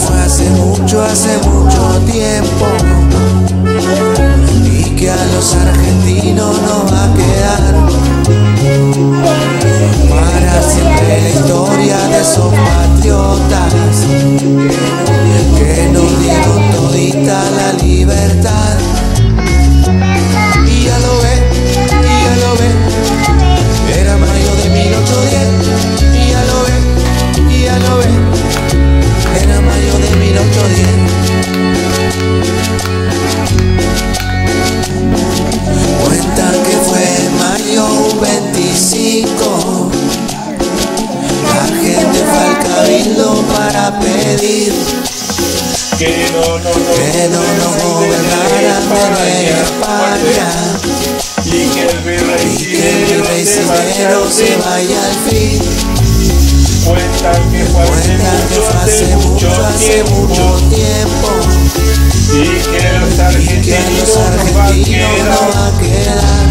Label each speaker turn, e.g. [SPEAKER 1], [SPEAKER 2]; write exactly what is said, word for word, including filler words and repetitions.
[SPEAKER 1] fue hace mucho, hace mucho tiempo, y que a los argentinos nos va a quedar para siempre la historia de esos patriotas que nos dieron todita la libertad. Y ya lo ven, y ya lo ven, era mayo de mil ochocientos diez. Y ya lo ven, y ya lo ven, era mayo de mil ochocientos diez. Cuentan que fue mayo veinticinco, la gente fue al cabildo para pedir
[SPEAKER 2] que no, no, no,
[SPEAKER 1] que no nos gobernaran desde España,
[SPEAKER 2] y que el virrey
[SPEAKER 1] y que el virrey Cisneros se vaya al fin.
[SPEAKER 2] Cuentan que fue hace mucho, hace mucho tiempo,
[SPEAKER 1] y que los
[SPEAKER 2] y que los
[SPEAKER 1] argentinos
[SPEAKER 2] argentinos
[SPEAKER 1] nos va a quedar